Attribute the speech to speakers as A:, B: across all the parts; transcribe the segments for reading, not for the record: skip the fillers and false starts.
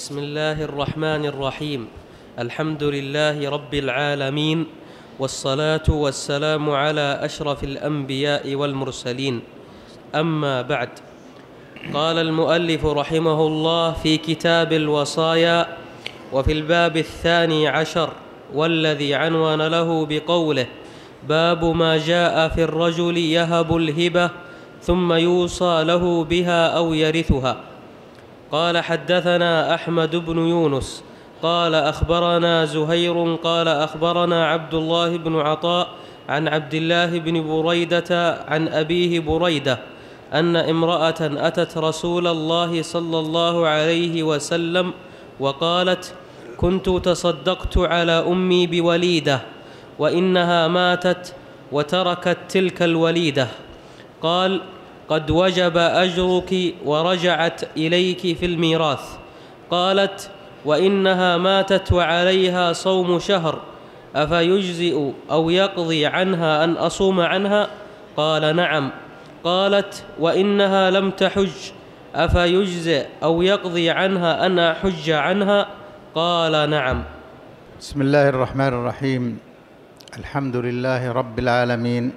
A: بسم الله الرحمن الرحيم. الحمد لله رب العالمين، والصلاة والسلام على أشرف الأنبياء والمرسلين. أما بعد، قال المؤلف رحمه الله في كتاب الوصايا وفي الباب 12 والذي عنوان له بقوله: باب ما جاء في الرجل يهب الهبة ثم يوصى له بها أو يرثها. قال: حدثنا أحمد بن يونس قال أخبرنا زهير قال أخبرنا عبد الله بن عطاء عن عبد الله بن بريدة عن أبيه بريدة أن امرأة أتت رسول الله صلى الله عليه وسلم وقالت: كنت تصدقت على أمي بوليدة وإنها ماتت وتركت تلك الوليدة. قال: قد وجب أجرك ورجعت إليك في الميراث. قالت: وإنها ماتت وعليها صوم شهر، أفيجزئ أو يقضي عنها أن أصوم عنها؟ قال: نعم. قالت: وإنها لم تحج، أفيجزئ أو يقضي عنها أن أحج عنها؟ قال: نعم.
B: بسم الله الرحمن الرحيم. الحمد لله رب العالمين،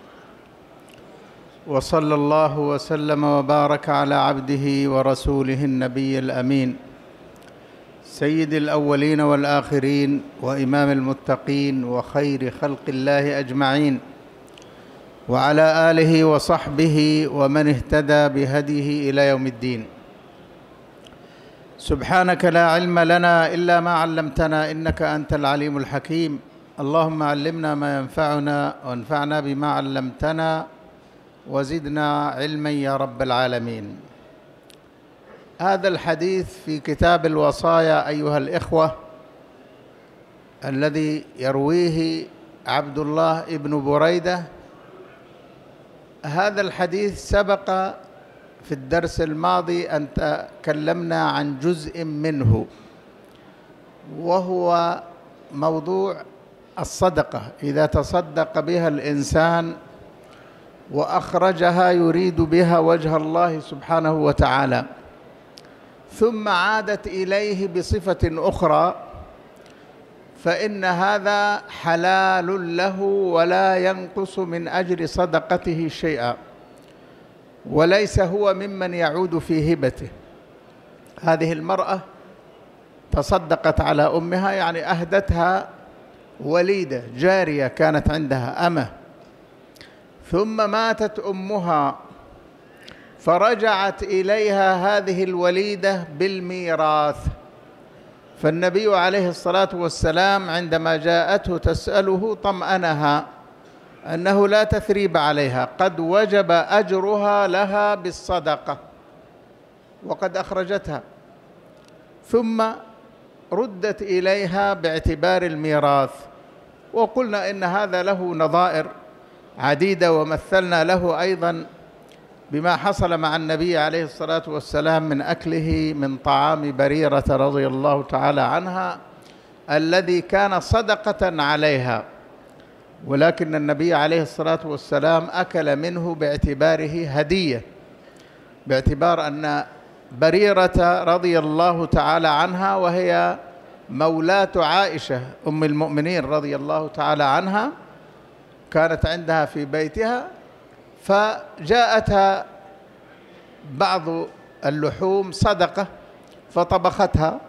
B: وصلى الله وسلم وبارك على عبده ورسوله النبي الأمين سيد الأولين والآخرين وإمام المتقين وخير خلق الله أجمعين، وعلى آله وصحبه ومن اهتدى بهديه إلى يوم الدين. سبحانك لا علم لنا إلا ما علمتنا إنك أنت العليم الحكيم. اللهم علمنا ما ينفعنا وانفعنا بما علمتنا وزدنا علما يا رب العالمين. هذا الحديث في كتاب الوصايا أيها الإخوة، الذي يرويه عبد الله بن بريدة. هذا الحديث سبق في الدرس الماضي أن تكلمنا عن جزء منه، وهو موضوع الصدقة. إذا تصدق بها الإنسان وأخرجها يريد بها وجه الله سبحانه وتعالى، ثم عادت إليه بصفة أخرى، فإن هذا حلال له ولا ينقص من أجر صدقته شيئا، وليس هو ممن يعود في هبته. هذه المرأة تصدقت على أمها، يعني أهدتها وليدة جارية كانت عندها أمة، ثم ماتت أمها فرجعت إليها هذه الوليدة بالميراث. فالنبي عليه الصلاة والسلام عندما جاءته تسأله طمأنها أنه لا تثريب عليها، قد وجب أجرها لها بالصدقة وقد أخرجتها، ثم ردت إليها باعتبار الميراث. وقلنا إن هذا له نظائر عديدة، ومثلنا له أيضا بما حصل مع النبي عليه الصلاة والسلام من أكله من طعام بريرة رضي الله تعالى عنها، الذي كان صدقة عليها، ولكن النبي عليه الصلاة والسلام أكل منه باعتباره هدية، باعتبار أن بريرة رضي الله تعالى عنها، وهي مولاة عائشة أم المؤمنين رضي الله تعالى عنها، كانت عندها في بيتها، فجاءتها بعض اللحوم صدقة فطبختها،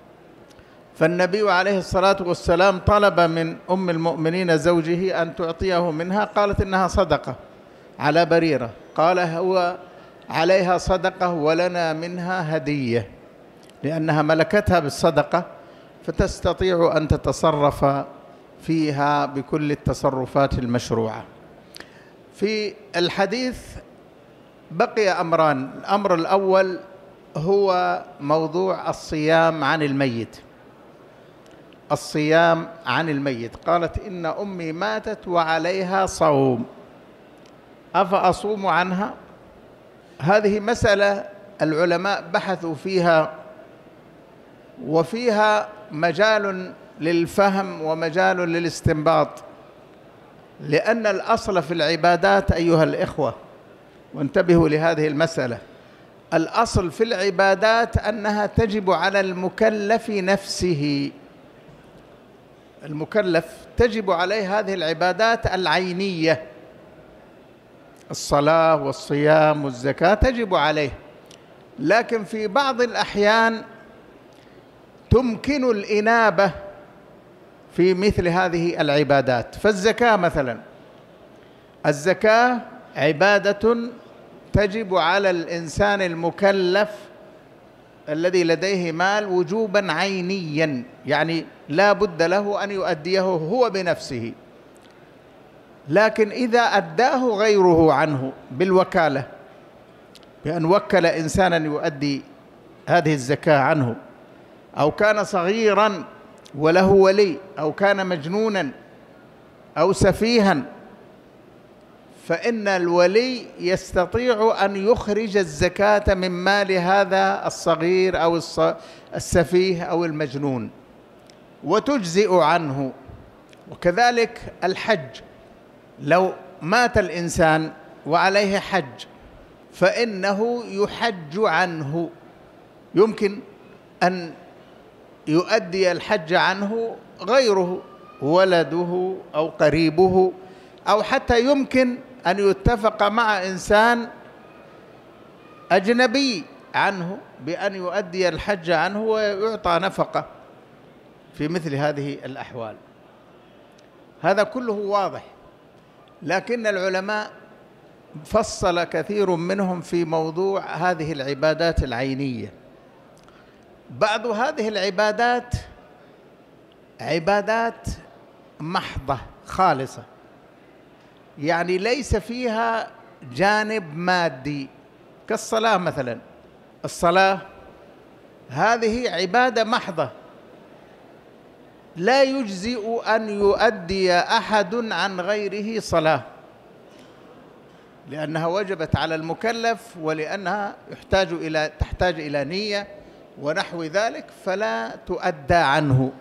B: فالنبي عليه الصلاة والسلام طلب من أم المؤمنين زوجه أن تعطيه منها، قالت إنها صدقة على بريرة، قال هو عليها صدقة ولنا منها هدية، لأنها ملكتها بالصدقة فتستطيع أن تتصرف فيها بكل التصرفات المشروعة. في الحديث بقي أمران. الأمر الأول هو موضوع الصيام عن الميت. الصيام عن الميت. قالت: إن أمي ماتت وعليها صوم، أفأصوم عنها؟ هذه مسألة العلماء بحثوا فيها، وفيها مجال للفهم ومجال للاستنباط، لأن الأصل في العبادات أيها الإخوة، وانتبهوا لهذه المسألة، الأصل في العبادات أنها تجب على المكلف نفسه. المكلف تجب عليه هذه العبادات العينية، الصلاة والصيام والزكاة تجب عليه، لكن في بعض الأحيان تمكن الإنابة في مثل هذه العبادات. فالزكاة مثلا، الزكاة عبادة تجب على الإنسان المكلف الذي لديه مال وجوبا عينيا، يعني لا بد له أن يؤديه هو بنفسه. لكن إذا أداه غيره عنه بالوكالة، بأن وكل إنسانا يؤدي هذه الزكاة عنه، أو كان صغيرا وله ولي، أو كان مجنونا أو سفيها، فإن الولي يستطيع أن يخرج الزكاة من مال هذا الصغير أو السفيه أو المجنون وتجزئ عنه. وكذلك الحج، لو مات الإنسان وعليه حج فإنه يحج عنه، يمكن أن يؤدي الحج عنه غيره، ولده أو قريبه، أو حتى يمكن أن يتفق مع إنسان أجنبي عنه بأن يؤدي الحج عنه ويعطى نفقة في مثل هذه الأحوال. هذا كله واضح، لكن العلماء فصل كثير منهم في موضوع هذه العبادات العينية. بعض هذه العبادات عبادات محضة خالصة، يعني ليس فيها جانب مادي، كالصلاة مثلا. الصلاة هذه عبادة محضة، لا يجزئ أن يؤدي أحد عن غيره صلاة، لأنها وجبت على المكلف، ولأنها تحتاج إلى نية ونحو ذلك، فلا تؤدى عنه.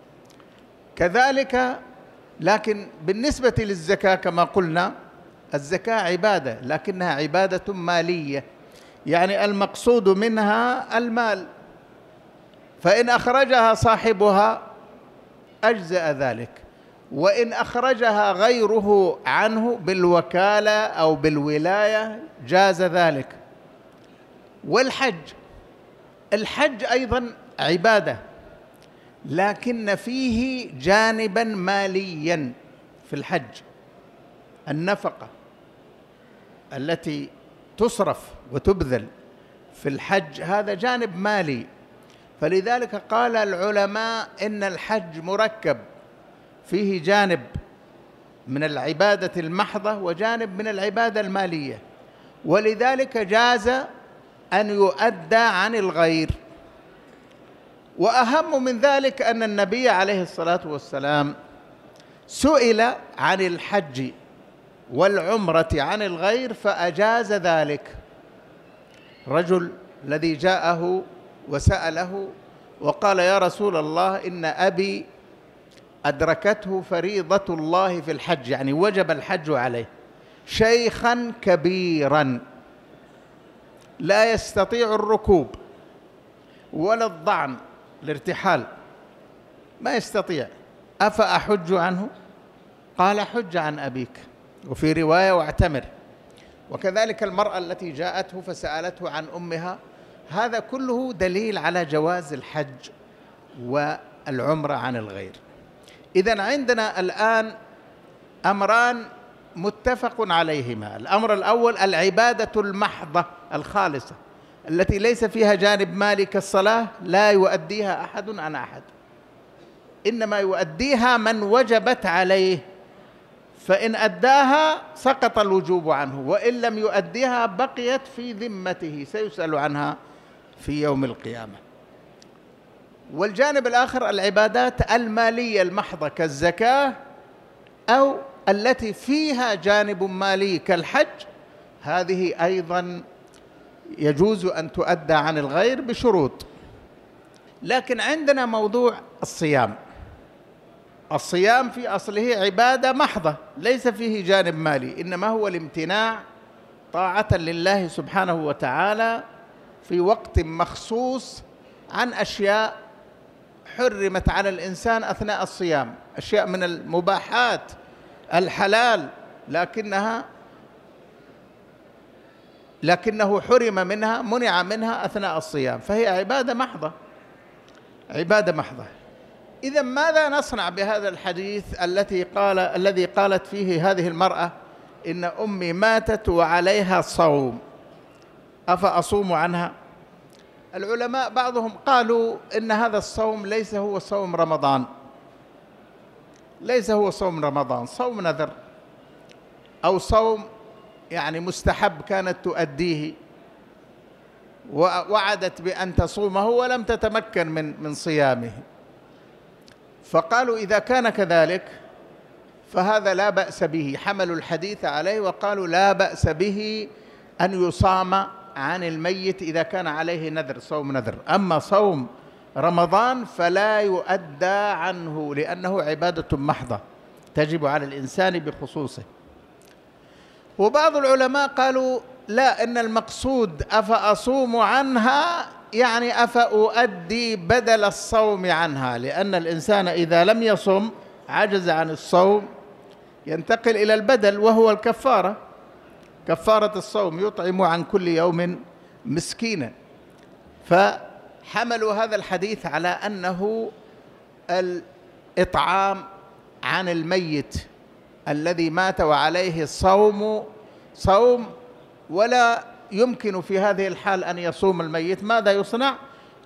B: كذلك لكن بالنسبة للزكاة كما قلنا، الزكاة عبادة لكنها عبادة مالية، يعني المقصود منها المال، فإن أخرجها صاحبها أجزأ ذلك، وإن أخرجها غيره عنه بالوكالة أو بالولاية جاز ذلك. الحج أيضا عبادة، لكن فيه جانبا ماليا في الحج، النفقة التي تصرف وتبذل في الحج هذا جانب مالي. فلذلك قال العلماء إن الحج مركب، فيه جانب من العبادة المحضة وجانب من العبادة المالية، ولذلك جاز أن يؤدى عن الغير. وأهم من ذلك أن النبي عليه الصلاة والسلام سئل عن الحج والعمرة عن الغير فأجاز ذلك. رجل الذي جاءه وسأله وقال: يا رسول الله، إن أبي أدركته فريضة الله في الحج، يعني وجب الحج عليه، شيخا كبيرا لا يستطيع الركوب ولا الضعن، الارتحال ما يستطيع، أفأحج عنه؟ قال: حج عن أبيك، وفي رواية: واعتمر. وكذلك المرأة التي جاءته فسألته عن أمها، هذا كله دليل على جواز الحج والعمرة عن الغير. إذن عندنا الآن أمران متفق عليهما. الأمر الأول العبادة المحضة الخالصة التي ليس فيها جانب مالي كالصلاة، لا يؤديها أحد عن أحد، إنما يؤديها من وجبت عليه، فإن أداها سقط الوجوب عنه، وإن لم يؤديها بقيت في ذمته، سيسأل عنها في يوم القيامة. والجانب الآخر العبادات المالية المحضة كالزكاة، أو التي فيها جانب مالي كالحج، هذه أيضا يجوز أن تؤدى عن الغير بشروط. لكن عندنا موضوع الصيام. الصيام في أصله عبادة محضة، ليس فيه جانب مالي، إنما هو الامتناع طاعة لله سبحانه وتعالى في وقت مخصوص عن أشياء حرمت على الإنسان أثناء الصيام، أشياء من المباحات الحلال لكنه حرم منها، منع منها أثناء الصيام، فهي عبادة محضة، عبادة محضة. إذا ماذا نصنع بهذا الحديث الذي قالت فيه هذه المرأة إن أمي ماتت وعليها صوم أفأصوم عنها؟ العلماء بعضهم قالوا إن هذا الصوم ليس هو صوم رمضان، ليس هو صوم رمضان، صوم نذر أو صوم يعني مستحب كانت تؤديه ووعدت بأن تصومه ولم تتمكن من صيامه، فقالوا إذا كان كذلك فهذا لا بأس به، حملوا الحديث عليه وقالوا لا بأس به أن يصام عن الميت إذا كان عليه نذر، صوم نذر. أما صوم رمضان فلا يؤدى عنه لأنه عبادة محضة تجب على الإنسان بخصوصه. وبعض العلماء قالوا لا، إن المقصود أفأصوم عنها يعني أفأؤدي بدل الصوم عنها، لأن الإنسان إذا لم يصم عجز عن الصوم ينتقل إلى البدل وهو الكفارة، كفارة الصوم، يطعم عن كل يوم مسكينا. فحملوا هذا الحديث على أنه الإطعام عن الميت الذي مات وعليه الصوم صوم ولا يمكن في هذه الحال أن يصوم الميت. ماذا يصنع؟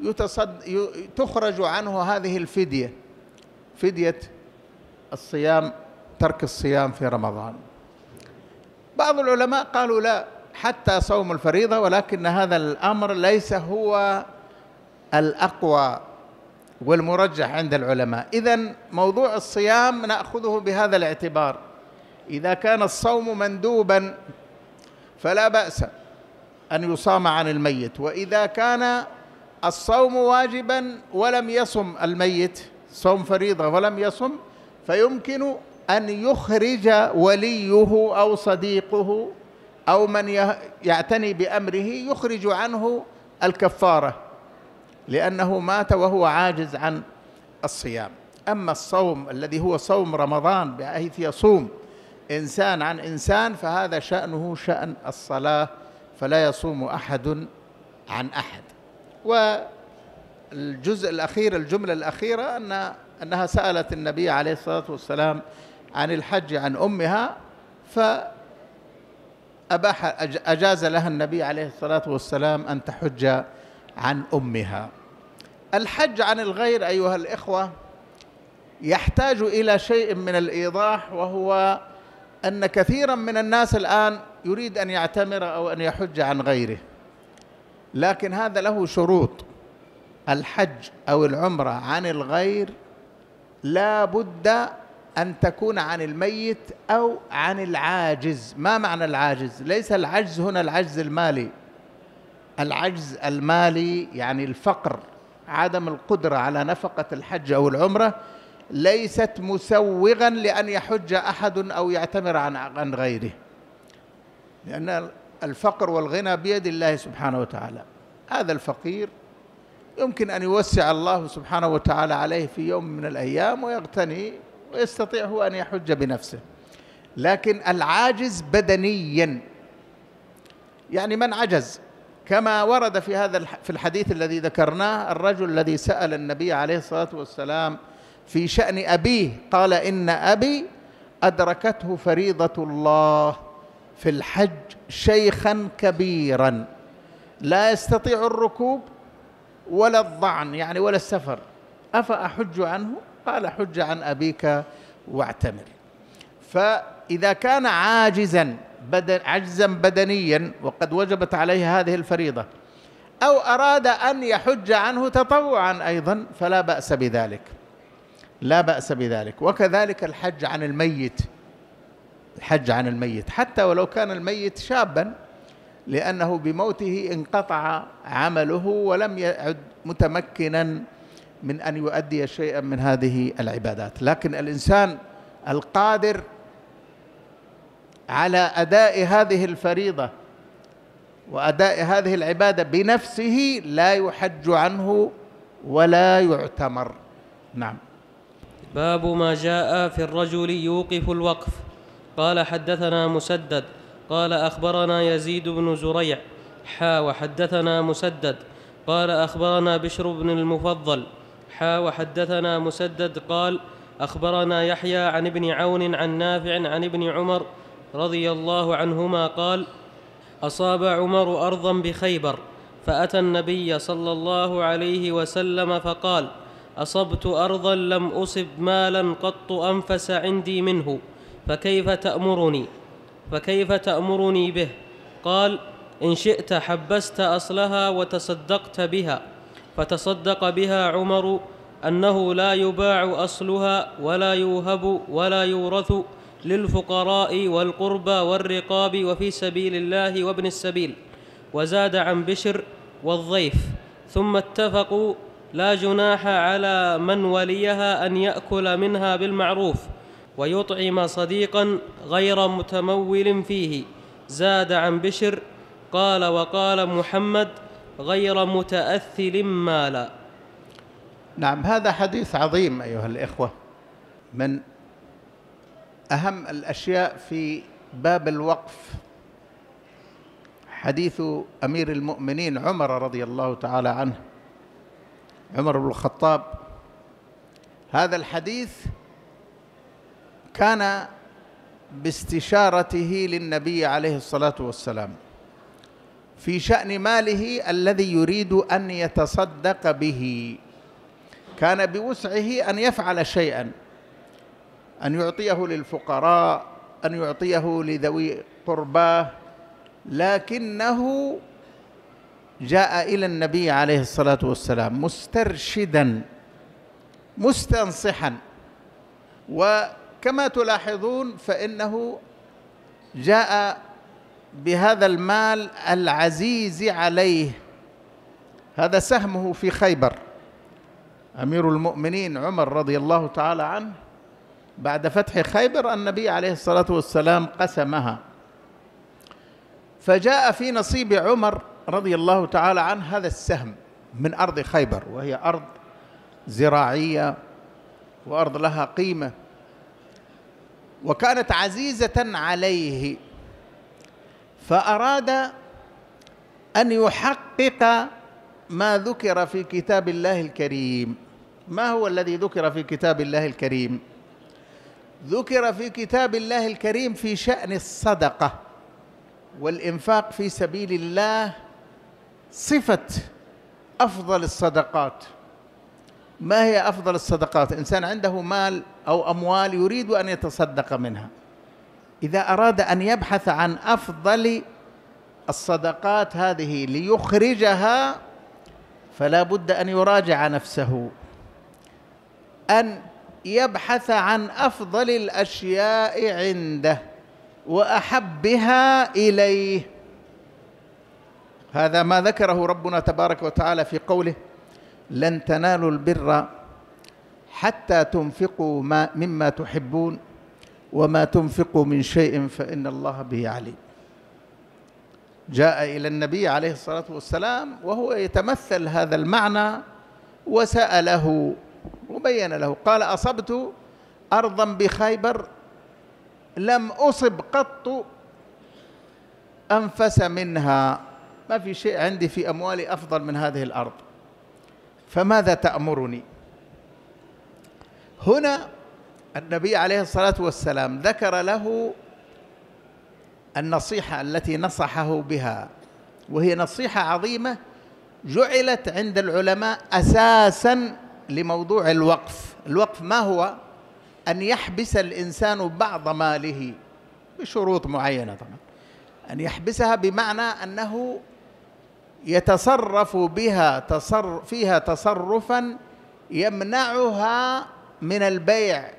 B: تخرج عنه هذه الفدية، فدية الصيام، ترك الصيام في رمضان. بعض العلماء قالوا لا، حتى صوم الفريضة، ولكن هذا الأمر ليس هو الأقوى والمرجح عند العلماء. إذن موضوع الصيام نأخذه بهذا الاعتبار، إذا كان الصوم مندوبا فلا بأس أن يصام عن الميت، وإذا كان الصوم واجبا ولم يصم الميت، صوم فريضة ولم يصم، فيمكن أن يخرج وليه أو صديقه أو من يعتني بأمره يخرج عنه الكفارة لأنه مات وهو عاجز عن الصيام. أما الصوم الذي هو صوم رمضان بحيث يصوم إنسان عن إنسان فهذا شأنه شأن الصلاة، فلا يصوم أحد عن أحد. والجزء الأخير، الجملة الأخيرة أنها سألت النبي عليه الصلاة والسلام عن الحج عن أمها، أجاز لها النبي عليه الصلاة والسلام أن تحج عن أمها. الحج عن الغير أيها الإخوة يحتاج إلى شيء من الإيضاح، وهو أن كثيرا من الناس الآن يريد أن يعتمر أو أن يحج عن غيره، لكن هذا له شروط. الحج أو العمرة عن الغير لا بد أن تكون عن الميت أو عن العاجز. ما معنى العاجز؟ ليس العجز هنا العجز المالي، العجز المالي يعني الفقر، عدم القدرة على نفقة الحج أو العمرة ليست مسوغا لأن يحج أحد أو يعتمر عن غيره، لأن الفقر والغنى بيد الله سبحانه وتعالى. هذا الفقير يمكن أن يوسع الله سبحانه وتعالى عليه في يوم من الأيام ويغتني ويستطيع هو أن يحج بنفسه، لكن العاجز بدنيا يعني من عجز، كما ورد في الحديث الذي ذكرناه، الرجل الذي سأل النبي عليه الصلاة والسلام في شأن أبيه قال إن أبي أدركته فريضة الله في الحج شيخا كبيرا لا يستطيع الركوب ولا الضعن يعني ولا السفر، أفأحج عنه؟ قال حج عن أبيك واعتمر. فإذا كان عاجزا بدنيا وقد وجبت عليه هذه الفريضة، أو أراد أن يحج عنه تطوعا أيضا فلا بأس بذلك، لا بأس بذلك. وكذلك الحج عن الميت، الحج عن الميت حتى ولو كان الميت شابا، لأنه بموته انقطع عمله ولم يعد متمكنا من أن يؤدي شيئا من هذه العبادات. لكن الإنسان القادر على أداء هذه الفريضة وأداء هذه العبادة بنفسه لا يحج عنه ولا يعتمر. نعم.
A: باب ما جاء في الرجل يوقف الوقف. قال حدثنا مسدد قال أخبرنا يزيد بن زريع وحدثنا مسدد قال أخبرنا بشر بن المفضل وحدثنا مسدد قال أخبرنا يحيى عن ابن عون عن نافع عن ابن عمر رضي الله عنهما قال أصاب عمر أرضا بخيبر فأتى النبي صلى الله عليه وسلم فقال أصبت أرضا لم أصب مالا قط أنفس عندي منه فكيف تأمرني به؟ قال إن شئت حبست أصلها وتصدقت بها. فتصدق بها عمر أنه لا يباع أصلها ولا يوهب ولا يورث للفقراء والقربى والرقاب وفي سبيل الله وابن السبيل. وزاد عن بشر والضيف. ثم اتفقوا لا جناح على من وليها أن يأكل منها بالمعروف ويطعم صديقا غير متمول فيه. زاد عن بشر قال وقال محمد غير متأثل مالا.
B: نعم، هذا حديث عظيم أيها الإخوة، من أهم الأشياء في باب الوقف، حديث أمير المؤمنين عمر رضي الله تعالى عنه، عمر بن الخطاب. هذا الحديث كان باستشارته للنبي عليه الصلاة والسلام في شأن ماله الذي يريد أن يتصدق به. كان بوسعه أن يفعل شيئا، أن يعطيه للفقراء، أن يعطيه لذوي قرباه، لكنه جاء إلى النبي عليه الصلاة والسلام مسترشدا مستنصحا. وكما تلاحظون فإنه جاء بهذا المال العزيز عليه، هذا سهمه في خيبر. أمير المؤمنين عمر رضي الله تعالى عنه بعد فتح خيبر النبي عليه الصلاة والسلام قسمها، فجاء في نصيب عمر رضي الله تعالى عنه هذا السهم من أرض خيبر، وهي أرض زراعية وأرض لها قيمة وكانت عزيزة عليه، فأراد أن يحقق ما ذكر في كتاب الله الكريم. ما هو الذي ذكر في كتاب الله الكريم؟ ذكر في كتاب الله الكريم في شأن الصدقة والإنفاق في سبيل الله صفة أفضل الصدقات. ما هي أفضل الصدقات؟ إنسان عنده مال أو أموال يريد أن يتصدق منها، إذا أراد أن يبحث عن أفضل الصدقات هذه ليخرجها فلا بد أن يراجع نفسه، أن يبحث عن أفضل الأشياء عنده وأحبها إليه. هذا ما ذكره ربنا تبارك وتعالى في قوله لن تنالوا البر حتى تنفقوا مما تحبون وما تنفقوا من شيء فإن الله به عليم. جاء إلى النبي عليه الصلاة والسلام وهو يتمثل هذا المعنى وسأله وبين له، قال أصبت أرضا بخيبر لم أصب قط أنفس منها، ما في شيء عندي في أموالي أفضل من هذه الأرض، فماذا تأمرني؟ هنا النبي عليه الصلاة والسلام ذكر له النصيحة التي نصحه بها، وهي نصيحة عظيمة جعلت عند العلماء أساساً لموضوع الوقف. الوقف ما هو؟ أن يحبس الإنسان بعض ماله بشروط معينة، طبعا أن يحبسها بمعنى أنه يتصرف بها فيها تصرفاً يمنعها من البيع،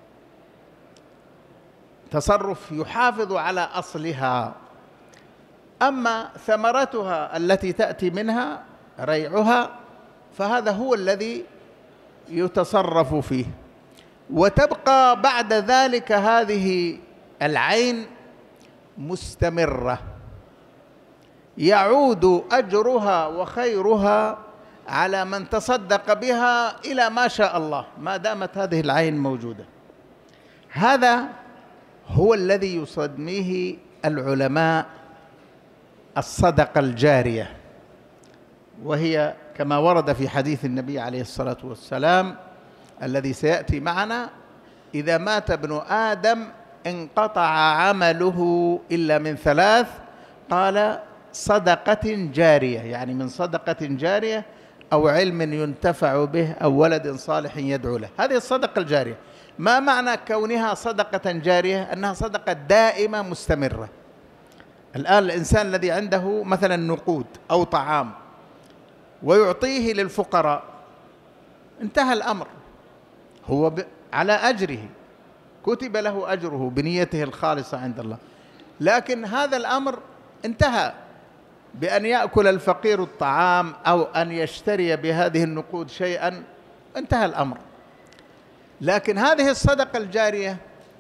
B: تصرف يحافظ على أصلها. أما ثمرتها التي تأتي منها ريعها فهذا هو الذي يتصرف فيه، وتبقى بعد ذلك هذه العين مستمرة. يعود أجرها وخيرها على من تصدق بها إلى ما شاء الله، ما دامت هذه العين موجودة. هذا هو الذي يسميه العلماء الصدقة الجارية، وهي كما ورد في حديث النبي عليه الصلاة والسلام الذي سيأتي معنا: إذا مات ابن آدم انقطع عمله إلا من ثلاث، قال: صدقة جارية، يعني من صدقة جارية أو علم ينتفع به أو ولد صالح يدعو له. هذه الصدقة الجارية. ما معنى كونها صدقة جارية؟ أنها صدقة دائمة مستمرة. الآن الإنسان الذي عنده مثلا نقود أو طعام ويعطيه للفقراء، انتهى الأمر، هو على أجره، كتب له أجره بنيته الخالصة عند الله، لكن هذا الأمر انتهى بأن يأكل الفقير الطعام أو أن يشتري بهذه النقود شيئا، انتهى الأمر. لكن هذه الصدقة الجارية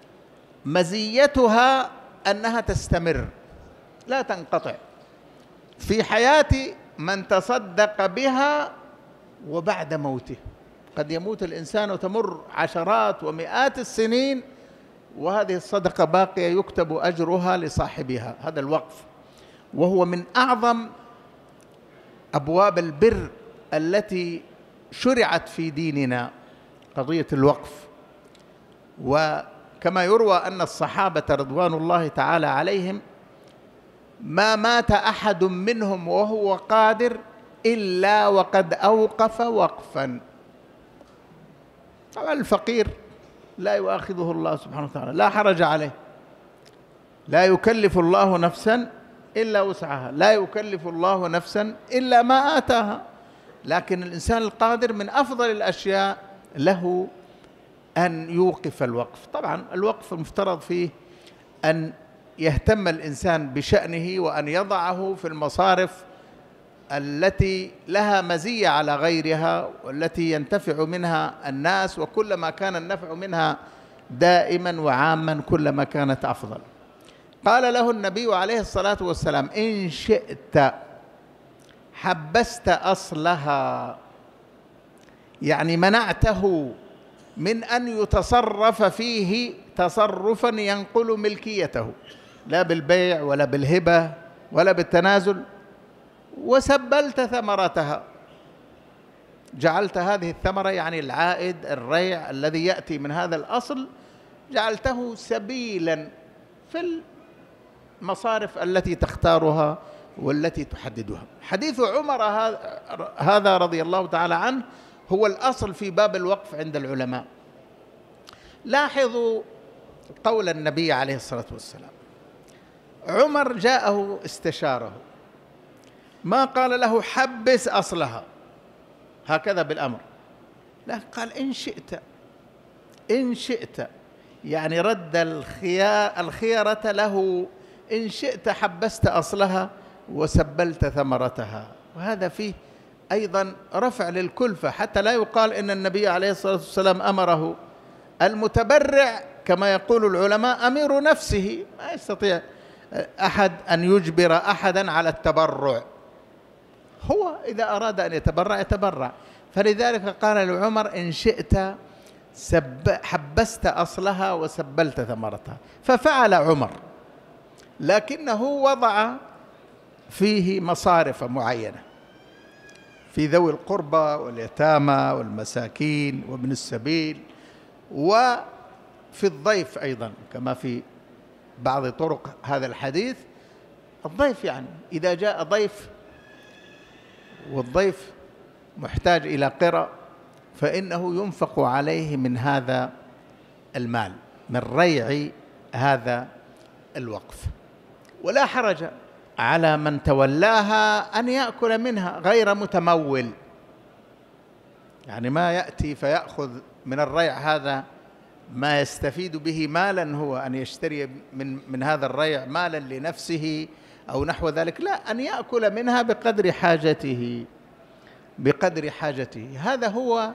B: مزيتها أنها تستمر لا تنقطع في حياة من تصدق بها وبعد موته. قد يموت الإنسان وتمر عشرات ومئات السنين وهذه الصدقة باقية، يكتب أجرها لصاحبها. هذا الوقف، وهو من أعظم أبواب البر التي شرعت في ديننا، قضية الوقف. وكما يروى أن الصحابة رضوان الله تعالى عليهم ما مات أحد منهم وهو قادر إلا وقد أوقف وقفا. طبعا الفقير لا يؤاخذه الله سبحانه وتعالى، لا حرج عليه، لا يكلف الله نفسا إلا وسعها، لا يكلف الله نفسا إلا ما آتاها. لكن الإنسان القادر من أفضل الأشياء له أن يوقف الوقف. طبعا الوقف المفترض فيه أن يهتم الإنسان بشأنه وأن يضعه في المصارف التي لها مزية على غيرها والتي ينتفع منها الناس، وكلما كان النفع منها دائما وعاما كلما كانت أفضل. قال له النبي عليه الصلاة والسلام: إن شئت حبست أصلها، يعني منعته من أن يتصرف فيه تصرفا ينقل ملكيته، لا بالبيع ولا بالهبة ولا بالتنازل، وسبلت ثمرتها، جعلت هذه الثمرة يعني العائد الريع الذي يأتي من هذا الأصل جعلته سبيلا في المصارف التي تختارها والتي تحددها. حديث عمر هذا رضي الله تعالى عنه هو الأصل في باب الوقف عند العلماء. لاحظوا قول النبي عليه الصلاة والسلام: عمر جاءه استشاره، ما قال له حبس أصلها هكذا بالأمر، لا، قال إن شئت، إن شئت، يعني رد الخيرة له، إن شئت حبست أصلها وسبلت ثمرتها. وهذا فيه أيضا رفع للكلفة، حتى لا يقال إن النبي عليه الصلاة والسلام أمره. المتبرع كما يقول العلماء أمير نفسه، ما يستطيع أحد أن يجبر أحدا على التبرع، هو إذا أراد أن يتبرع يتبرع. فلذلك قال لعمر: إن شئت حبست أصلها وسبلت ثمرتها. ففعل عمر، لكنه وضع فيه مصارف معينة في ذوي القربى واليتامى والمساكين وابن السبيل، وفي الضيف أيضا، كما في بعض طرق هذا الحديث. الضيف يعني إذا جاء ضيف والضيف محتاج إلى قرى فإنه ينفق عليه من هذا المال، من ريع هذا الوقف، ولا حرج على من تولاها أن يأكل منها غير متمول، يعني ما يأتي فيأخذ من الريع هذا ما يستفيد به مالا، هو أن يشتري من هذا الريع مالا لنفسه أو نحو ذلك، لا، أن يأكل منها بقدر حاجته، بقدر حاجته. هذا هو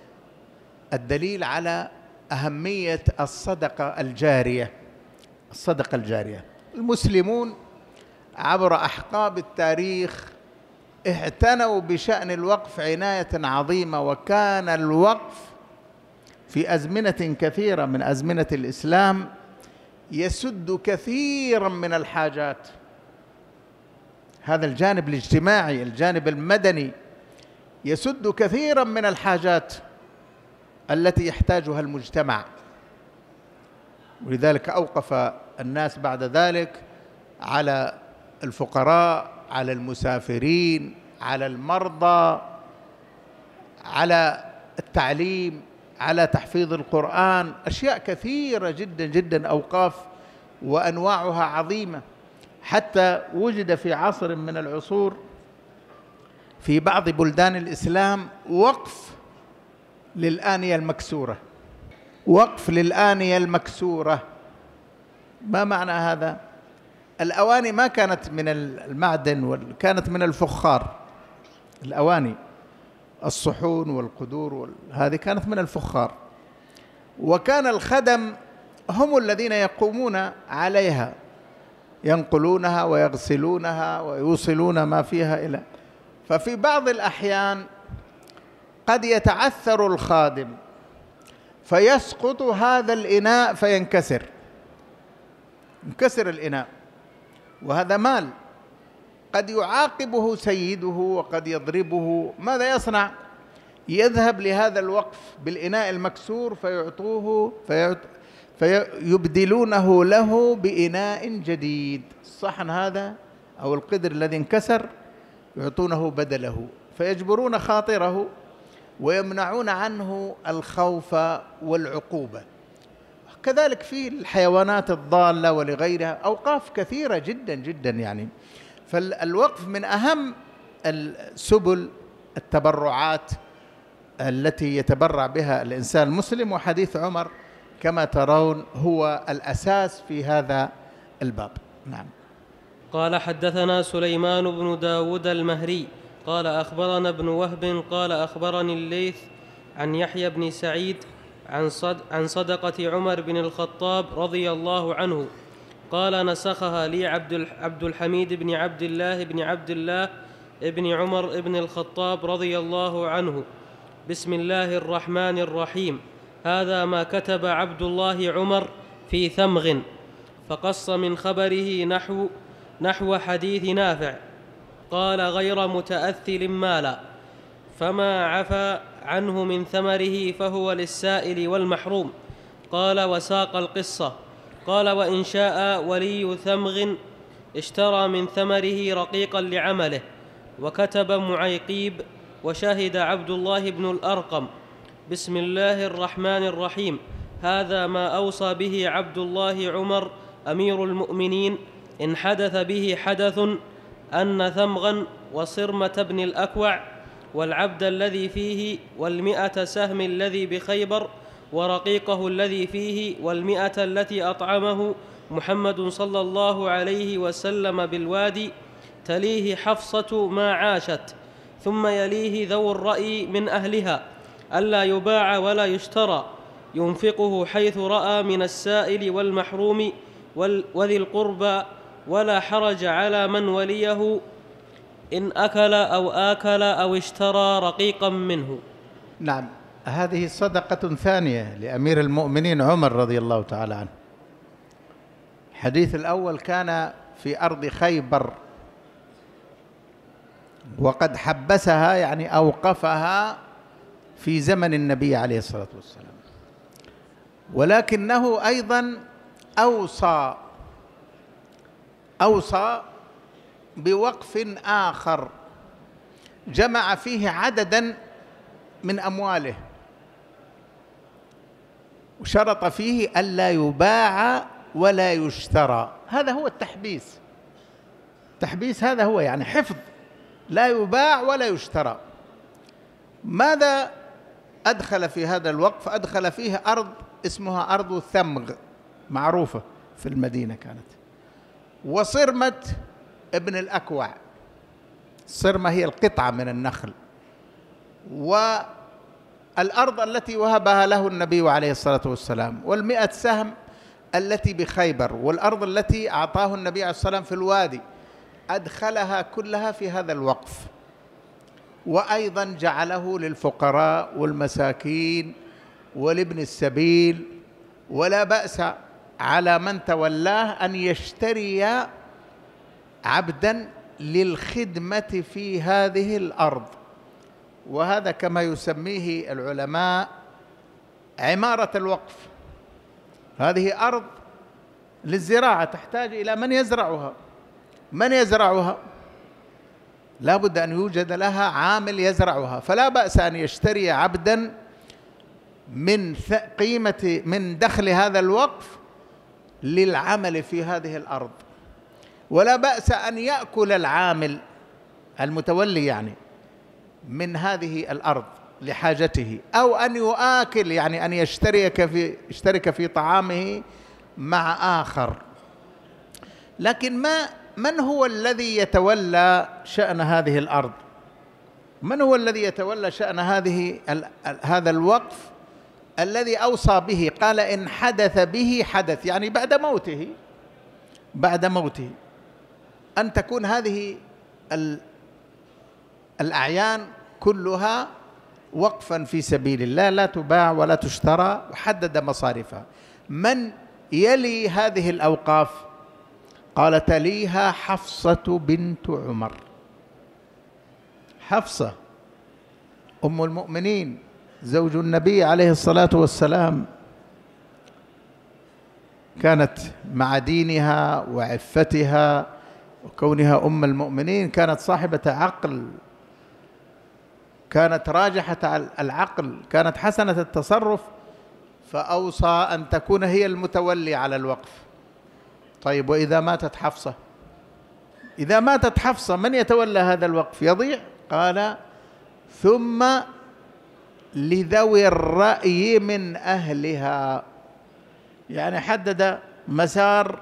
B: الدليل على أهمية الصدقة الجارية. الصدقة الجارية، المسلمون عبر أحقاب التاريخ اعتنوا بشأن الوقف عناية عظيمة، وكان الوقف في أزمنة كثيرة من أزمنة الإسلام يسد كثيرا من الحاجات. هذا الجانب الاجتماعي، الجانب المدني، يسد كثيرا من الحاجات التي يحتاجها المجتمع. ولذلك أوقف الناس بعد ذلك على الفقراء، على المسافرين، على المرضى، على التعليم، على تحفيظ القرآن، أشياء كثيرة جدا جدا، أوقاف وأنواعها عظيمة. حتى وجد في عصر من العصور في بعض بلدان الإسلام وقف للآنية المكسورة. وقف للآنية المكسورة، ما معنى هذا؟ الأواني ما كانت من المعدن، كانت من الفخار. الأواني، الصحون والقدور هذه كانت من الفخار، وكان الخدم هم الذين يقومون عليها، ينقلونها ويغسلونها ويوصلون ما فيها إلى. ففي بعض الأحيان قد يتعثر الخادم فيسقط هذا الإناء فينكسر، ينكسر الإناء، وهذا مال قد يعاقبه سيده وقد يضربه. ماذا يصنع؟ يذهب لهذا الوقف بالإناء المكسور فيعطوه فيبدلونه له بإناء جديد. الصحن هذا أو القدر الذي انكسر يعطونه بدله، فيجبرون خاطره ويمنعون عنه الخوف والعقوبة. كذلك في الحيوانات الضالة ولغيرها أوقاف كثيرة جدا جدا يعني. فالوقف من أهم السبل التبرعات التي يتبرع بها الإنسان المسلم، وحديث عمر كما ترون هو الأساس في هذا الباب. نعم.
A: قال حدثنا سليمان بن داود المهري قال أخبرنا ابن وهب قال أخبرني الليث عن يحيى بن سعيد عن صدقة عمر بن الخطاب رضي الله عنه قال نسخها لي عبد الحميد بن عبد الله بن عمر بن الخطاب رضي الله عنه. بسم الله الرحمن الرحيم. هذا ما كتب عبد الله عمر في ثمغ، فقص من خبره نحو حديث نافع، قال غير متأثل مالا، فما عفى عنه من ثمره فهو للسائل والمحروم. قال وساق القصة. قال وإن شاء ولي ثمغ اشترى من ثمره رقيقا لعمله، وكتب معيقيب وشهد عبد الله بن الأرقم. بسم الله الرحمن الرحيم. هذا ما أوصى به عبد الله عمر أمير المؤمنين إن حدث به حدث، أن ثمغا وصرمة بن الأكوع والعبد الذي فيه 100 سهم الذي بخيبر ورقيقه الذي فيه 100 التي أطعمه محمد صلى الله عليه وسلم بالوادي، تليه حفصة ما عاشت، ثم يليه ذو الرأي من أهلها، ألا يباع ولا يشترى، ينفقه حيث رأى من السائل والمحروم وذي القربى، ولا حرج على من وليه إن أكل أو آكل أو اشترى رقيقا منه.
B: نعم. هذه صدقة ثانية لأمير المؤمنين عمر رضي الله تعالى عنه. الحديث الأول كان في أرض خيبر، وقد حبسها يعني أوقفها في زمن النبي عليه الصلاة والسلام، ولكنه أيضا أوصى بوقف آخر جمع فيه عددا من أمواله، وشرط فيه ألا يباع ولا يشترى. هذا هو التحبيس. التحبيس هذا هو يعني حفظ، لا يباع ولا يشترى. ماذا أدخل في هذا الوقف؟ أدخل فيه أرض اسمها أرض ثمغ، معروفة في المدينة كانت، وصرمة ابن الأكوع. الصرمة هي القطعة من النخل، والأرض التي وهبها له النبي عليه الصلاة والسلام، 100 سهم التي بخيبر، والأرض التي أعطاه النبي عليه الصلاة والسلام في الوادي. أدخلها كلها في هذا الوقف، وأيضا جعله للفقراء والمساكين ولابن السبيل، ولا بأس على من تولاه أن يشتري عبدا للخدمة في هذه الأرض. وهذا كما يسميه العلماء عمارة الوقف. هذه أرض للزراعة تحتاج إلى من يزرعها. من يزرعها؟ لا بد أن يوجد لها عامل يزرعها، فلا بأس أن يشتري عبدا من دخل هذا الوقف للعمل في هذه الأرض، ولا بأس أن يأكل العامل المتولي يعني من هذه الأرض لحاجته، أو أن يؤكل يعني أن يشترك في طعامه مع آخر. لكن من هو الذي يتولى شأن هذه الأرض؟ من هو الذي يتولى شأن هذا الوقف الذي أوصى به؟ قال إن حدث به حدث، يعني بعد موته أن تكون هذه الأعيان كلها وقفا في سبيل الله، لا تباع ولا تشترى، وحدد مصارفها. من يلي هذه الأوقاف؟ قال تليها حفصة بنت عمر. حفصة أم المؤمنين زوج النبي عليه الصلاة والسلام، كانت مع دينها وعفتها وكونها أم المؤمنين كانت صاحبة عقل، كانت راجحة العقل، كانت حسنة التصرف، فأوصى أن تكون هي المتولي على الوقف. طيب وإذا ماتت حفصة؟ إذا ماتت حفصة من يتولى هذا الوقف؟ يضيع. قال ثم لذوي الرأي من أهلها، يعني حدد مسار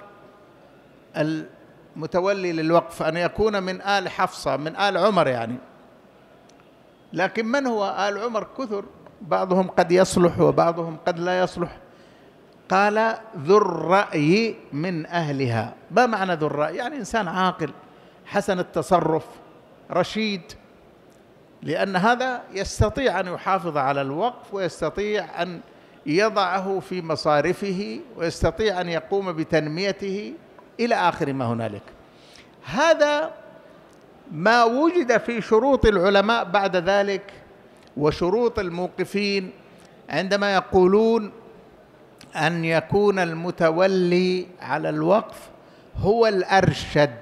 B: المتولي للوقف أن يكون من آل حفصة، من آل عمر يعني. لكن من هو آل عمر؟ كثر، بعضهم قد يصلح وبعضهم قد لا يصلح. قال ذو الرأي من أهلها. ما معنى ذو الرأي؟ يعني إنسان عاقل حسن التصرف رشيد، لأن هذا يستطيع أن يحافظ على الوقف، ويستطيع أن يضعه في مصارفه، ويستطيع أن يقوم بتنميته إلى آخر ما هنالك. هذا ما وجد في شروط العلماء بعد ذلك وشروط الموقفين عندما يقولون أن يكون المتولي على الوقف هو الأرشد.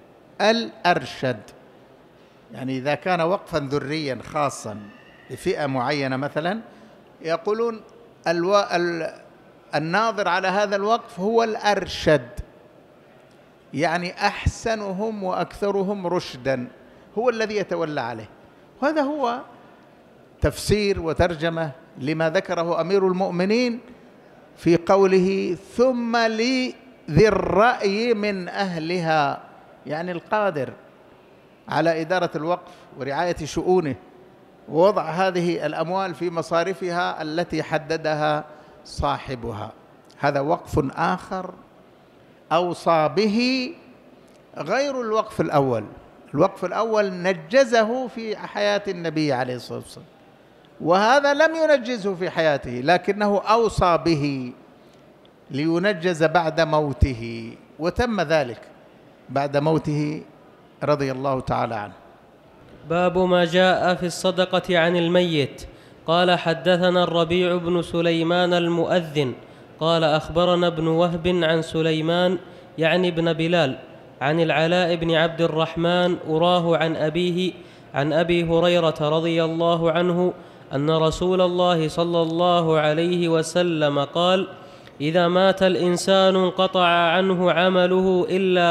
B: يعني إذا كان وقفا ذريا خاصا لفئة معينة مثلا، يقولون الناظر على هذا الوقف هو الأرشد، يعني أحسنهم وأكثرهم رشدا، هو الذي يتولى عليه. وهذا هو تفسير وترجمة لما ذكره أمير المؤمنين في قوله ثم لذي الرأي من أهلها، يعني القادر على إدارة الوقف ورعاية شؤونه ووضع هذه الأموال في مصارفها التي حددها صاحبها. هذا وقف آخر أوصى به غير الوقف الأول. الوقف الأول نجزه في حياة النبي عليه الصلاة والسلام، وهذا لم ينجزه في حياته، لكنه أوصى به لينجز بعد موته، وتم ذلك بعد موته رضي الله تعالى عنه.
A: باب ما جاء في الصدقة عن الميت. قال حدثنا الربيع بن سليمان المؤذن قال أخبرنا ابن وهب عن سليمان يعني ابن بلال عن العلاء بن عبد الرحمن أراه عن أبيه عن أبي هريرة رضي الله عنه أن رسول الله صلى الله عليه وسلم قال: إذا مات الإنسان انقطع عنه عمله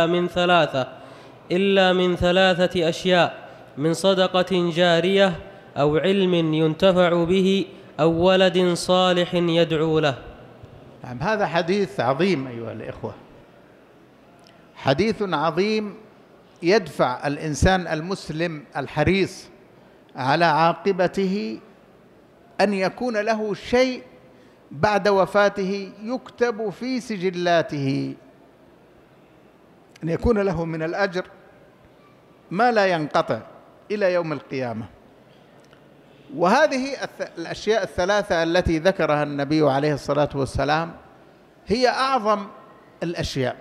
A: إلا من ثلاثة أشياء: من صدقة جارية أو علم ينتفع به أو ولد صالح يدعو له.
B: نعم، هذا حديث عظيم أيها الإخوة، حديث عظيم يدفع الإنسان المسلم الحريص على عاقبته أن يكون له شيء بعد وفاته يكتب في سجلاته، أن يكون له من الأجر ما لا ينقطع إلى يوم القيامة. وهذه الأشياء الثلاثة التي ذكرها النبي عليه الصلاة والسلام هي أعظم الأشياء.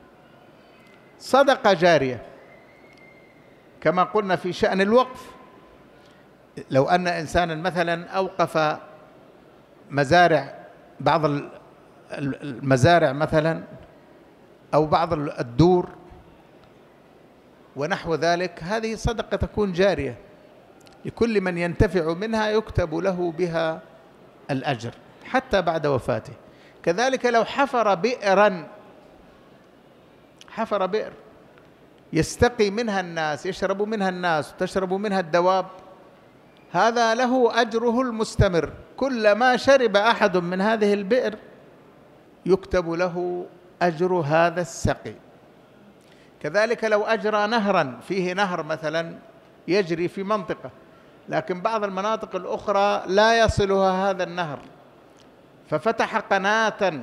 B: صدقة جارية كما قلنا في شأن الوقف، لو أن إنسانا مثلا أوقف مزارع، بعض المزارع مثلا أو بعض الدور ونحو ذلك، هذه صدقة تكون جارية لكل من ينتفع منها، يكتب له بها الأجر حتى بعد وفاته. كذلك لو حفر بئرا، حفر بئر يستقي منها الناس، يشرب منها الناس وتشرب منها الدواب، هذا له أجره المستمر، كلما شرب أحد من هذه البئر يكتب له أجر هذا السقي. كذلك لو أجرى نهرا، فيه نهر مثلا يجري في منطقة، لكن بعض المناطق الأخرى لا يصلها هذا النهر، ففتح قناة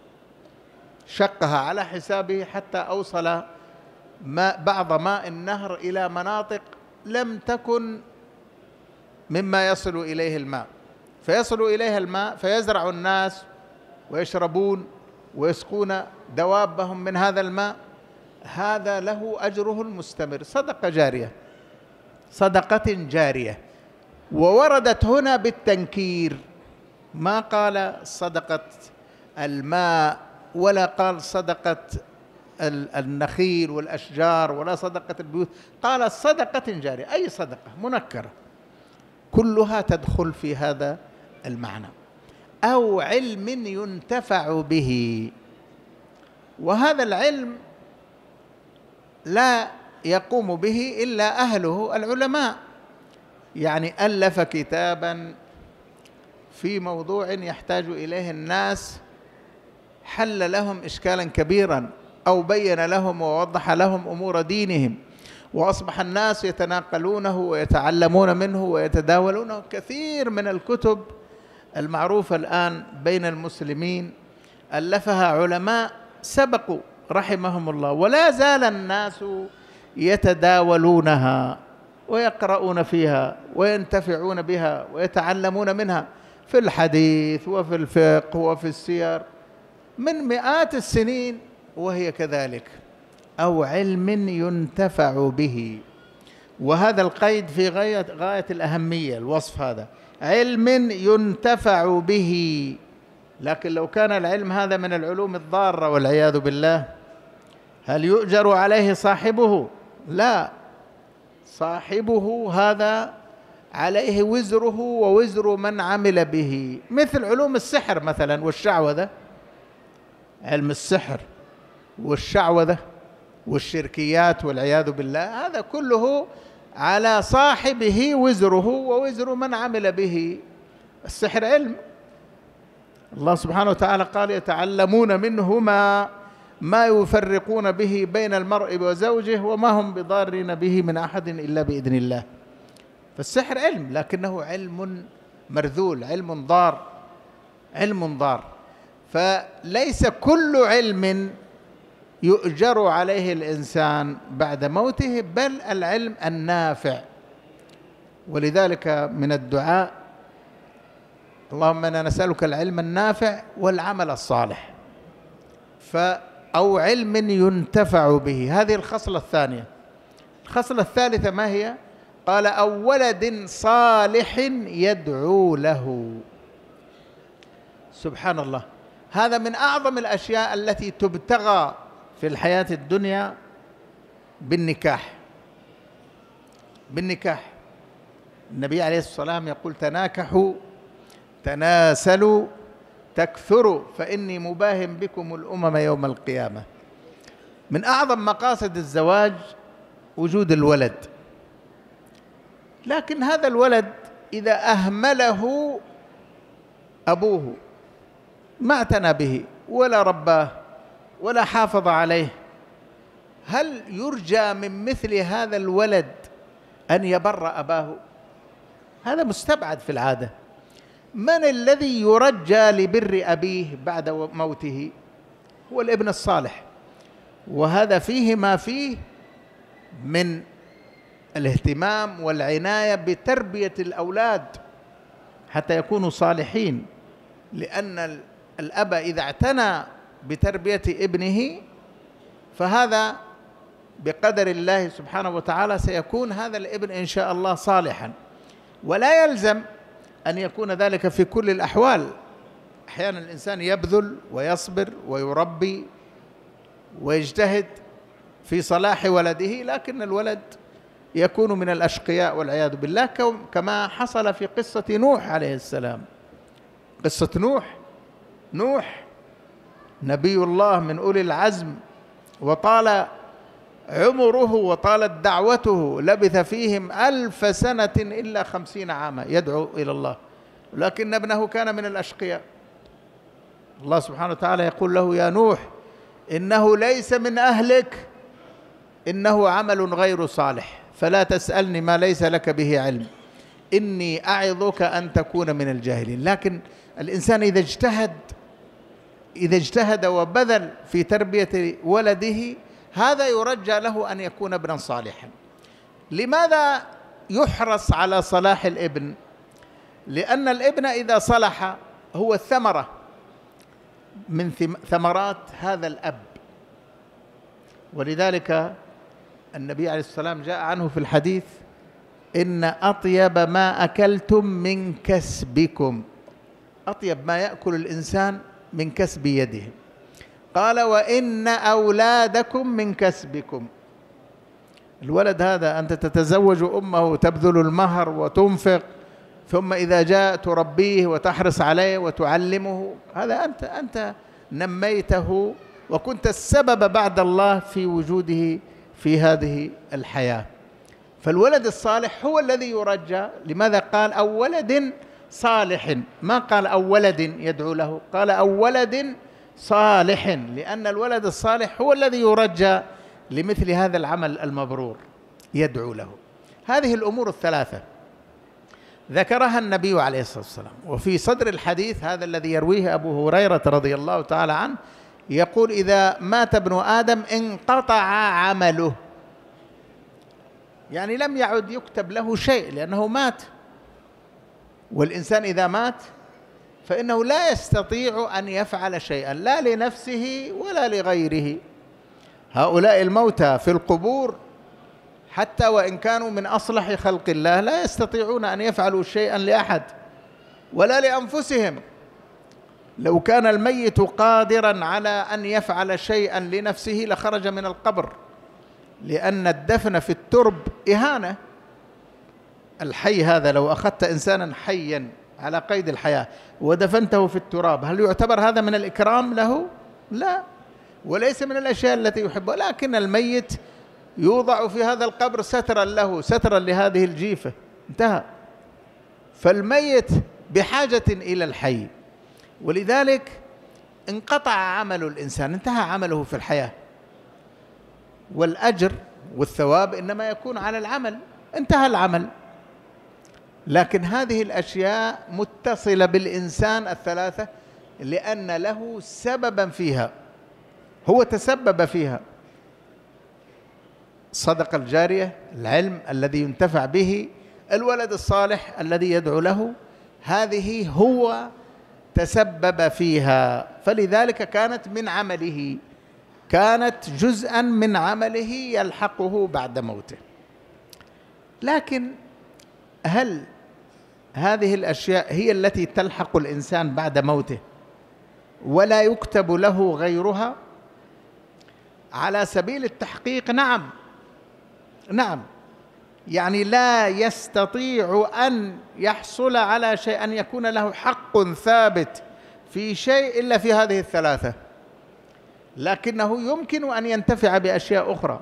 B: شقها على حسابه حتى أوصل بعض ماء النهر إلى مناطق لم تكن مما يصل إليه الماء، فيصل إليها الماء فيزرع الناس ويشربون ويسقون دوابهم من هذا الماء، هذا له أجره المستمر، صدقة جارية، صدقة جارية. ووردت هنا بالتنكير، ما قال صدقة الماء ولا قال صدقة النخيل والأشجار ولا صدقة البيوت، قال صدقة جارية، أي صدقة منكرة كلها تدخل في هذا المعنى. أو علم ينتفع به، وهذا العلم لا يقوم به إلا أهله العلماء، يعني ألف كتابا في موضوع يحتاج إليه الناس، حل لهم إشكالا كبيرا أو بين لهم ووضح لهم أمور دينهم، وأصبح الناس يتناقلونه ويتعلمون منه ويتداولونه. كثير من الكتب المعروفة الآن بين المسلمين ألفها علماء سبقوا رحمهم الله، ولا زال الناس يتداولونها ويقرؤون فيها وينتفعون بها ويتعلمون منها في الحديث وفي الفقه وفي السير من مئات السنين وهي كذلك. أو علم ينتفع به، وهذا القيد في غاية الأهمية، الوصف هذا علم ينتفع به. لكن لو كان العلم هذا من العلوم الضارة والعياذ بالله، هل يؤجر عليه صاحبه؟ لا، صاحبه هذا عليه وزره ووزر من عمل به، مثل علوم السحر مثلا والشعوذة، علم السحر والشعوذة والشركيات والعياذ بالله، هذا كله على صاحبه وزره ووزر من عمل به. السحر علم، الله سبحانه وتعالى قال يتعلمون منهما ما يفرقون به بين المرء وزوجه وما هم بضارين به من أحد إلا بإذن الله. فالسحر علم، لكنه علم مرذول، علم ضار، علم ضار. فليس كل علم يؤجر عليه الإنسان بعد موته، بل العلم النافع. ولذلك من الدعاء اللهم إنا نسألك العلم النافع والعمل الصالح. أو علم ينتفع به، هذه الخصلة الثانية. الخصلة الثالثة ما هي؟ قال أو ولد صالح يدعو له. سبحان الله، هذا من أعظم الأشياء التي تبتغى في الحياة الدنيا بالنكاح. بالنكاح النبي عليه الصلاة والسلام يقول تناكحوا تناسلوا تكثروا فإني مباهم بكم الأمم يوم القيامة. من أعظم مقاصد الزواج وجود الولد، لكن هذا الولد إذا أهمله أبوه، ما اعتنى به ولا رباه ولا حافظ عليه، هل يرجى من مثل هذا الولد أن يبر أباه؟ هذا مستبعد في العادة. من الذي يرجى لبر أبيه بعد موته؟ هو الابن الصالح. وهذا فيه ما فيه من الاهتمام والعناية بتربية الأولاد حتى يكونوا صالحين، لأن الأب إذا اعتنى بتربية ابنه فهذا بقدر الله سبحانه وتعالى سيكون هذا الابن إن شاء الله صالحا. ولا يلزم أن يكون ذلك في كل الأحوال، أحيانا الإنسان يبذل ويصبر ويربي ويجتهد في صلاح ولده، لكن الولد يكون من الأشقياء والعياذ بالله، كما حصل في قصة نوح عليه السلام. قصة نوح نبي الله من أولي العزم، وطال عمره وطالت دعوته، لبث فيهم 1000 سنة إلا 50 عاما يدعو إلى الله، لكن ابنه كان من الأشقياء. الله سبحانه وتعالى يقول له: يا نوح إنه ليس من أهلك، إنه عمل غير صالح، فلا تسألني ما ليس لك به علم، إني أعظك أن تكون من الجاهلين. لكن الإنسان إذا اجتهد وبذل في تربية ولده، هذا يرجى له أن يكون ابنا صالحا. لماذا يحرص على صلاح الابن؟ لأن الابن إذا صلح هو الثمرة من ثمرات هذا الأب. ولذلك النبي عليه الصلاة والسلام جاء عنه في الحديث: إن أطيب ما أكلتم من كسبكم، أطيب ما يأكل الإنسان من كسب يده. قال: وإن أولادكم من كسبكم. الولد هذا أنت تتزوج أمه وتبذل المهر وتنفق، ثم إذا جاء تربيه وتحرص عليه وتعلمه، هذا أنت نميته وكنت السبب بعد الله في وجوده في هذه الحياة. فالولد الصالح هو الذي يرجى. لماذا قال أو ولد صالح؟ ما قال أو ولد يدعو له، قال أو ولد صالح، لأن الولد الصالح هو الذي يرجى لمثل هذا العمل المبرور، يدعو له. هذه الأمور الثلاثة ذكرها النبي عليه الصلاة والسلام. وفي صدر الحديث هذا الذي يرويه أبو هريرة رضي الله تعالى عنه يقول: إذا مات ابن آدم انقطع عمله، يعني لم يعد يكتب له شيء لأنه مات. والإنسان إذا مات فإنه لا يستطيع أن يفعل شيئا، لا لنفسه ولا لغيره. هؤلاء الموتى في القبور حتى وإن كانوا من أصلح خلق الله لا يستطيعون أن يفعلوا شيئا لأحد ولا لأنفسهم. لو كان الميت قادرا على أن يفعل شيئا لنفسه لخرج من القبر، لأن الدفن في الترب إهانة. الحي هذا لو أخذت إنسانا حيا على قيد الحياة ودفنته في التراب، هل يعتبر هذا من الإكرام له؟ لا، وليس من الأشياء التي يحبها. لكن الميت يوضع في هذا القبر سترا له، سترا لهذه الجيفة، انتهى. فالميت بحاجة إلى الحي، ولذلك انقطع عمل الإنسان، انتهى عمله في الحياة. والأجر والثواب إنما يكون على العمل، انتهى العمل. لكن هذه الأشياء متصلة بالإنسان الثلاثة لأن له سببا فيها، هو تسبب فيها. الصدقة الجارية، العلم الذي ينتفع به، الولد الصالح الذي يدعو له، هذه هو تسبب فيها. فلذلك كانت من عمله، كانت جزءا من عمله يلحقه بعد موته. لكن هل هذه الأشياء هي التي تلحق الإنسان بعد موته ولا يكتب له غيرها؟ على سبيل التحقيق نعم، يعني لا يستطيع أن يحصل على شيء، أن يكون له حق ثابت في شيء إلا في هذه الثلاثة. لكنه يمكن أن ينتفع بأشياء أخرى.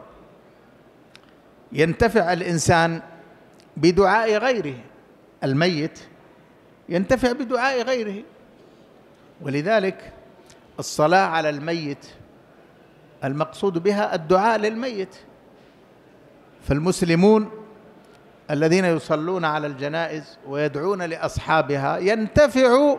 B: ينتفع الإنسان بدعاء غيره، الميت ينتفع بدعاء غيره. ولذلك الصلاة على الميت المقصود بها الدعاء للميت. فالمسلمون الذين يصلون على الجنائز ويدعون لأصحابها ينتفع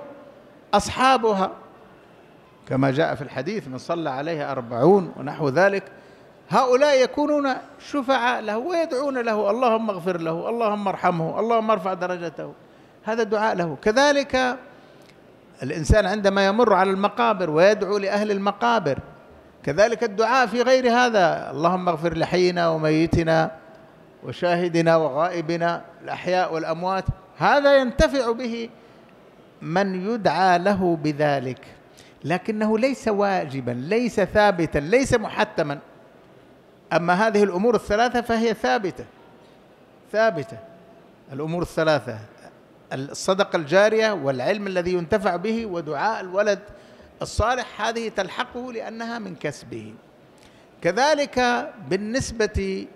B: أصحابها، كما جاء في الحديث: من صلى عليها 40 ونحو ذلك هؤلاء يكونون شفعاء له ويدعون له: اللهم اغفر له، اللهم ارحمه، اللهم ارفع درجته. هذا دعاء له. كذلك الإنسان عندما يمر على المقابر ويدعو لأهل المقابر، كذلك الدعاء في غير هذا: اللهم اغفر لحينا وميتنا وشاهدنا وغائبنا، الأحياء والأموات. هذا ينتفع به من يدعى له بذلك، لكنه ليس واجبا، ليس ثابتا، ليس محتما. أما هذه الأمور الثلاثة فهي ثابتة. الأمور الثلاثة: الصدقة الجارية، والعلم الذي ينتفع به، ودعاء الولد الصالح، هذه تلحقه لأنها من كسبه. كذلك بالنسبة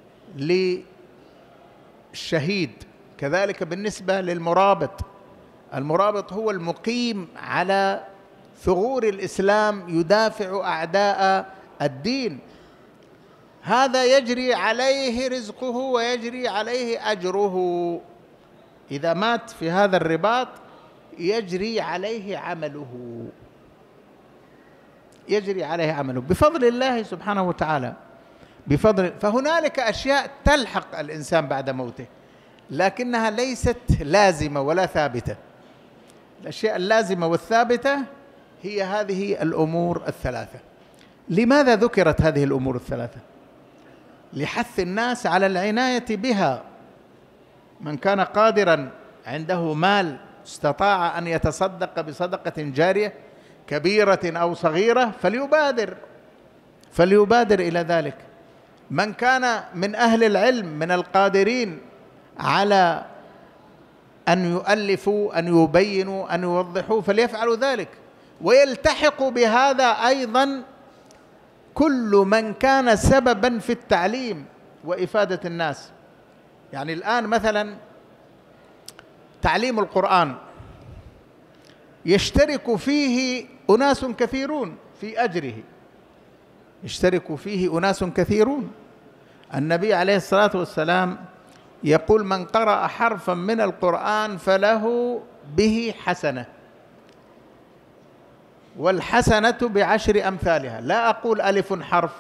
B: للشهيد، كذلك بالنسبة للمرابط. المرابط هو المقيم على ثغور الإسلام يدافع أعداء الدين. هذا يجري عليه رزقه ويجري عليه أجره. إذا مات في هذا الرباط يجري عليه عمله، بفضل الله سبحانه وتعالى، فهنالك أشياء تلحق الإنسان بعد موته، لكنها ليست لازمة ولا ثابتة. الأشياء اللازمة والثابتة هي هذه الأمور الثلاثة. لماذا ذكرت هذه الأمور الثلاثة؟ لحث الناس على العناية بها. من كان قادرا عنده مال استطاع أن يتصدق بصدقة جارية كبيرة أو صغيرة فليبادر إلى ذلك. من كان من أهل العلم من القادرين على أن يؤلفوا، أن يبينوا، أن يوضحوا، فليفعلوا ذلك. ويلتحق بهذا أيضا كل من كان سببا في التعليم وإفادة الناس. يعني الآن مثلا تعليم القرآن يشترك فيه أناس كثيرون في أجره، النبي عليه الصلاة والسلام يقول: من قرأ حرفا من القرآن فله به حسنة، والحسنة بعشر أمثالها. لا أقول ألف حرف،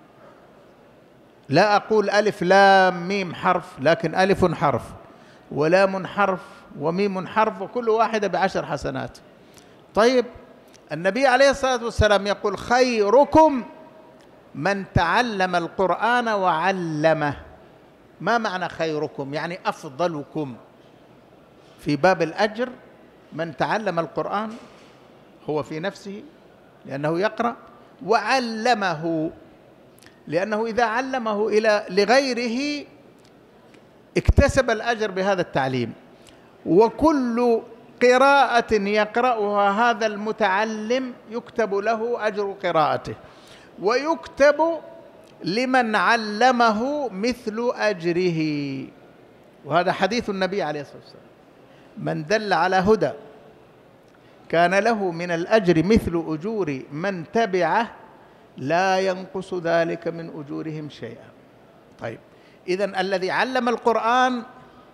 B: لا أقول ألف لام ميم حرف، لكن ألف حرف ولام حرف وميم حرف، وكل واحدة بعشر حسنات. طيب، النبي عليه الصلاة والسلام يقول: خيركم من تعلم القرآن وعلمه. ما معنى خيركم؟ يعني أفضلكم. في باب الأجر من تعلم القرآن هو في نفسه لأنه يقرأ، وعلمه لأنه إذا علمه لغيره اكتسب الأجر بهذا التعليم. وكل قراءة يقرأها هذا المتعلم يكتب له أجر قراءته، ويكتب لمن علمه مثل أجره. وهذا حديث النبي عليه الصلاة والسلام: من دل على هدى كان له من الأجر مثل أجور من تبعه لا ينقص ذلك من أجورهم شيئا. طيب، إذن الذي علم القرآن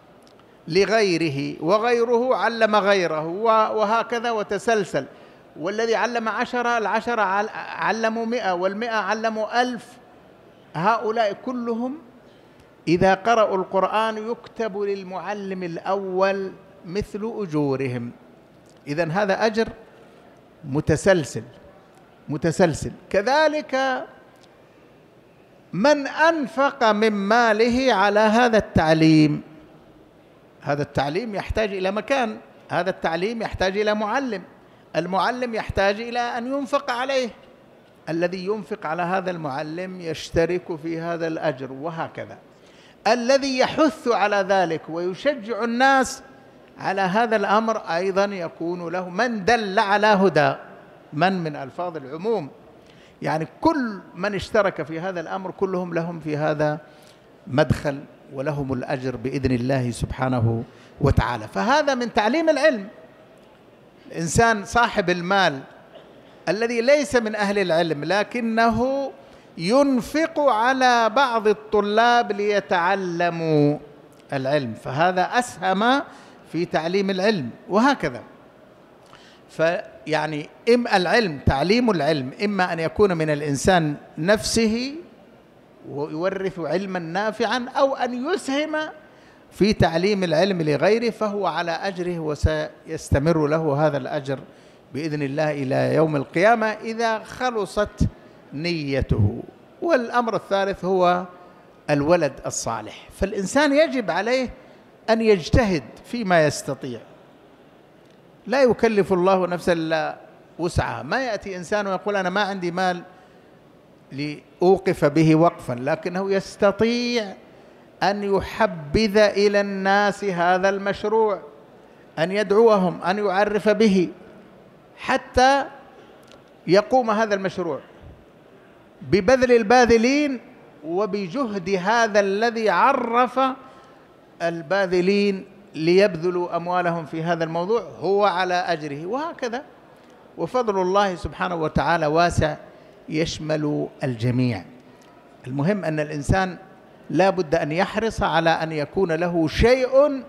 B: لغيره وغيره علم غيره وهكذا وتسلسل. والذي علم 10، 10 علموا 100، وال100 علموا 1000. هؤلاء كلهم إذا قرأوا القرآن يكتب للمعلم الأول مثل أجورهم. إذن هذا أجر متسلسل. كذلك من أنفق من ماله على هذا التعليم. هذا التعليم يحتاج إلى مكان، هذا التعليم يحتاج إلى معلم، المعلم يحتاج إلى أن ينفق عليه، الذي ينفق على هذا المعلم يشترك في هذا الأجر، وهكذا. الذي يحث على ذلك ويشجع الناس على هذا الأمر أيضا يكون له. من دل على هدى، من ألفاظ العموم، يعني كل من اشترك في هذا الأمر كلهم لهم في هذا مدخل ولهم الأجر بإذن الله سبحانه وتعالى. فهذا من تعليم العلم. الإنسان صاحب المال الذي ليس من أهل العلم لكنه ينفق على بعض الطلاب ليتعلموا العلم، فهذا أسهم في تعليم العلم، وهكذا. فيعني تعليم العلم إما أن يكون من الإنسان نفسه ويورث علما نافعا أو أن يسهم في تعليم العلم لغيره، فهو على أجره وسيستمر له هذا الأجر بإذن الله إلى يوم القيامة إذا خلصت نيته. والأمر الثالث هو الولد الصالح، فالإنسان يجب عليه أن يجتهد فيما يستطيع، لا يكلف الله نفسا إلا وسعها. ما يأتي إنسان ويقول أنا ما عندي مال لأوقف به وقفا، لكنه يستطيع أن يحبذ إلى الناس هذا المشروع، أن يدعوهم، أن يعرف به حتى يقوم هذا المشروع ببذل الباذلين وبجهد هذا الذي عرف الباذلين ليبذلوا أموالهم في هذا الموضوع، هو على أجره. وهكذا، وفضل الله سبحانه وتعالى واسع يشمل الجميع. المهم أن الإنسان لا بد أن يحرص على أن يكون له شيء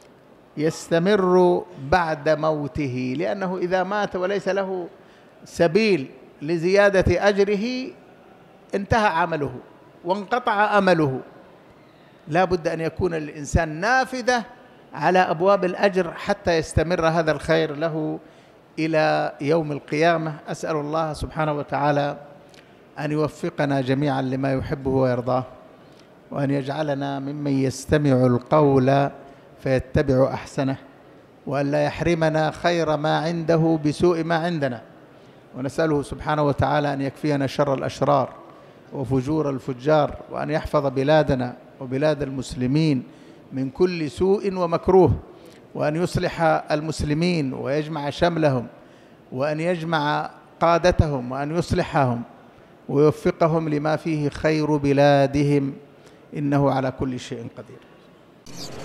B: يستمر بعد موته، لأنه إذا مات وليس له سبيل لزيادة أجره انتهى عمله وانقطع أمله. لا بد أن يكون الإنسان نافذة على أبواب الأجر حتى يستمر هذا الخير له إلى يوم القيامة. أسأل الله سبحانه وتعالى أن يوفقنا جميعا لما يحبه ويرضاه، وأن يجعلنا ممن يستمع القول فيتبع أحسنه، وأن لا يحرمنا خير ما عنده بسوء ما عندنا. ونسأله سبحانه وتعالى أن يكفينا شر الأشرار وفجور الفجار، وأن يحفظ بلادنا وبلاد المسلمين من كل سوء ومكروه، وأن يصلح المسلمين ويجمع شملهم، وأن يجمع قادتهم، وأن يصلحهم ويوفقهم لما فيه خير بلادهم، إنه على كل شيء قدير.